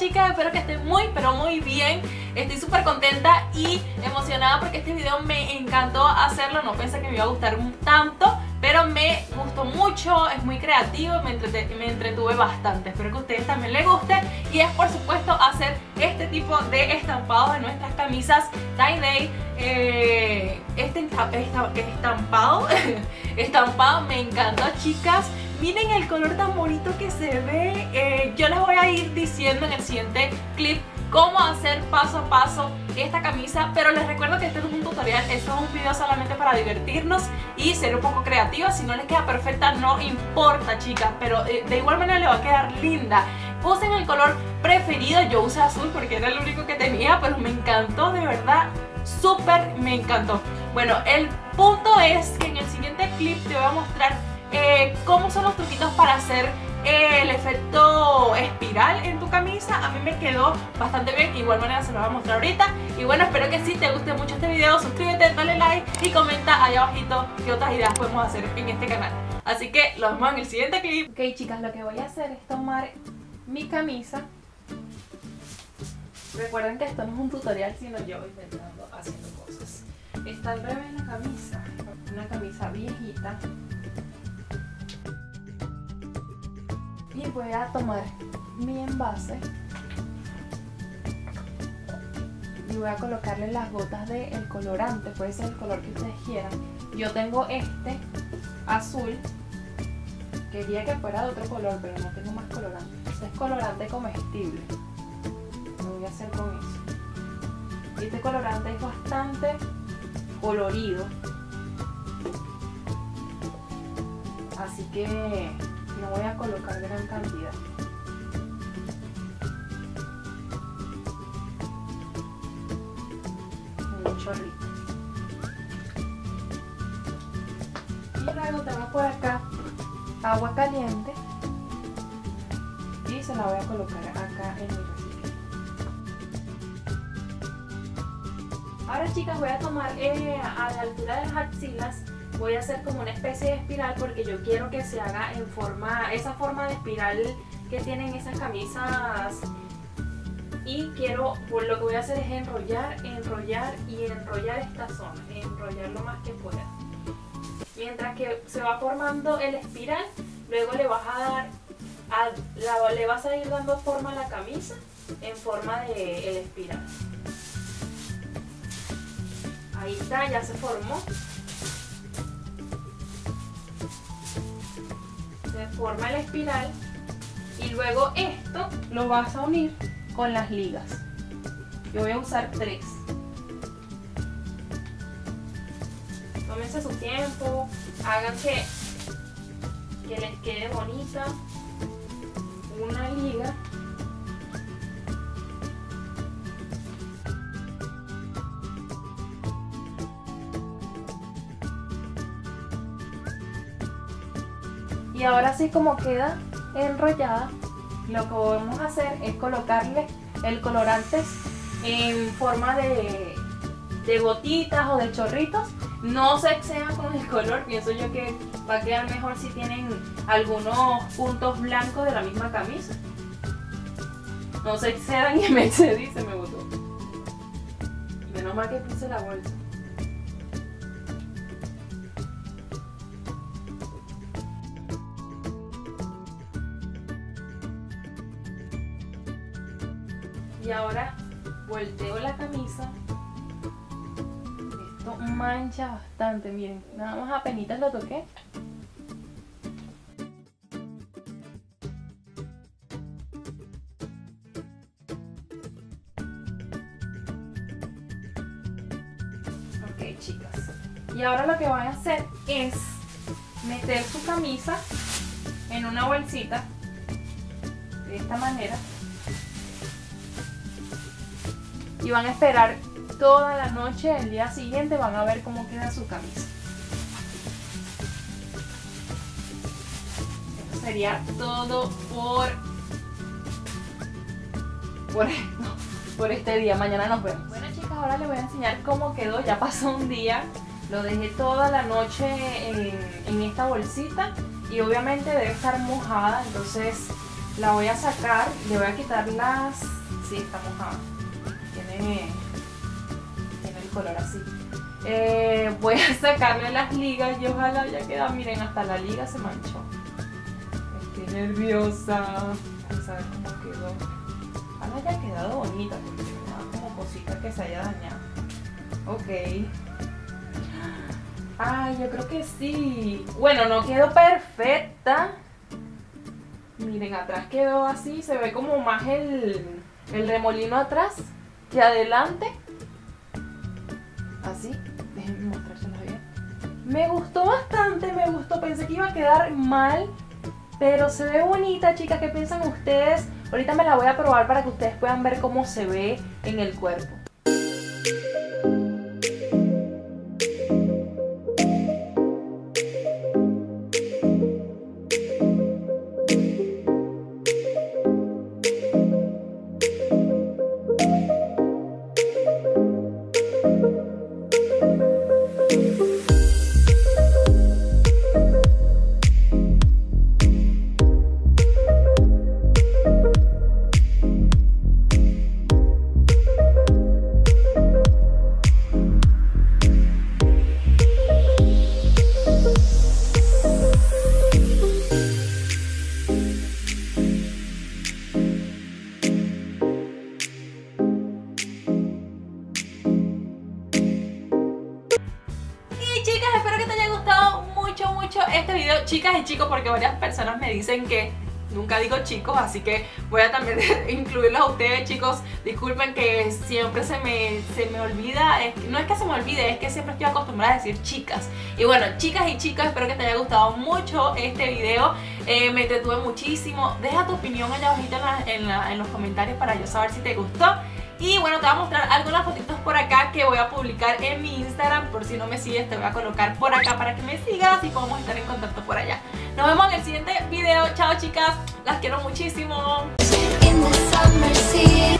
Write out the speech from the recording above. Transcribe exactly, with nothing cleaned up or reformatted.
chicas, espero que estén muy pero muy bien. Estoy súper contenta y emocionada porque este video me encantó hacerlo. No pensé que me iba a gustar tanto, pero me gustó mucho, es muy creativo, me, entrete me entretuve bastante. Espero que a ustedes también les guste. Y es por supuesto hacer este tipo de estampados de nuestras camisas tie-dye. eh, Este esta estampado Estampado me encantó, chicas. Miren el color tan bonito que se ve. eh, Yo les voy a ir diciendo en el siguiente clip cómo hacer paso a paso esta camisa, pero les recuerdo que este no es un tutorial, esto es un video solamente para divertirnos y ser un poco creativa. Si no les queda perfecta no importa, chicas, pero eh, de igual manera le va a quedar linda. Usen el color preferido, yo usé azul porque era el único que tenía, pero me encantó, de verdad, súper me encantó. Bueno, el punto es que en el siguiente clip te voy a mostrar eh, cómo son los truquitos para hacer el efecto espiral en tu camisa. A mí me quedó bastante bien, de igual manera se lo voy a mostrar ahorita. Y bueno, espero que sí te guste mucho este video. Suscríbete, dale like y comenta ahí abajito qué otras ideas podemos hacer en este canal. Así que los vemos en el siguiente clip. Ok, chicas, lo que voy a hacer es tomar mi camisa. Recuerden que esto no es un tutorial, sino yo intentando haciendo cosas. Está al revés la camisa, una camisa viejita. Y voy a tomar mi envase y voy a colocarle las gotas del colorante, puede ser el color que ustedes quieran. Yo tengo este azul, quería que fuera de otro color, pero no tengo más colorante. Este es colorante comestible, lo voy a hacer con eso. Y este colorante es bastante colorido, así que no voy a colocar gran cantidad. Un chorrito. Y luego tengo por acá agua caliente y se la voy a colocar acá en mi recipiente. Ahora, chicas, voy a tomar eh, a la altura de las axilas. Voy a hacer como una especie de espiral porque yo quiero que se haga en forma, esa forma de espiral que tienen esas camisas. Y quiero, pues lo que voy a hacer es enrollar, enrollar y enrollar esta zona, enrollar lo más que pueda. Mientras que se va formando el espiral, luego le vas a dar, a, la, le vas a ir dando forma a la camisa en forma de el espiral. Ahí está, ya se formó. Se forma la espiral y luego esto lo vas a unir con las ligas. Yo voy a usar tres. Tómense su tiempo, hagan que, que les quede bonita una liga. Y ahora sí, como queda enrollada, lo que vamos a hacer es colocarle el colorante en forma de, de gotitas o de chorritos. No se excedan con el color, pienso yo que va a quedar mejor si tienen algunos puntos blancos de la misma camisa. No se excedan y me excedí y se me botó. Menos mal que puse la bolsa. Y ahora volteo la camisa. Esto mancha bastante, miren. Nada más apenitas lo toqué. Ok, chicas. Y ahora lo que van a hacer es meter su camisa en una bolsita de esta manera. Y van a esperar toda la noche, el día siguiente van a ver cómo queda su camisa. Esto sería todo por, por, no, por este día. Mañana nos vemos. Bueno, chicas, ahora les voy a enseñar cómo quedó. Ya pasó un día, lo dejé toda la noche en, en esta bolsita y obviamente debe estar mojada, entonces la voy a sacar, le voy a quitar las Sí, está mojada. Tiene, tiene el color así. Eh, voy a sacarle las ligas y ojalá haya quedado. Miren, hasta la liga se manchó. Estoy nerviosa. Vamos a ver cómo quedó. Ojalá haya quedado bonita porque me da como cosita que se haya dañado. Ok. Ay, yo creo que sí. Bueno, no quedó perfecta. Miren, atrás quedó así. Se ve como más el, el remolino atrás que adelante. Así. Déjenme mostrárselos bien. Me gustó bastante, me gustó. Pensé que iba a quedar mal, pero se ve bonita, chicas. ¿Qué piensan ustedes? Ahorita me la voy a probar para que ustedes puedan ver cómo se ve en el cuerpo. Este video, chicas y chicos, porque varias personas me dicen que nunca digo chicos, así que voy a también incluirlos a ustedes, chicos. Disculpen que siempre se me, se me olvida, es que, no es que se me olvide, es que siempre estoy acostumbrada a decir chicas. Y bueno, chicas y chicos, espero que te haya gustado mucho este video. eh, Me entretuve muchísimo. Deja tu opinión allá abajito en, la, en, la, en los comentarios para yo saber si te gustó. Y bueno, te voy a mostrar algunas fotitos por acá que voy a publicar en mi Instagram. Por si no me sigues, te voy a colocar por acá para que me sigas y podamos estar en contacto por allá. Nos vemos en el siguiente video. Chao, chicas, las quiero muchísimo.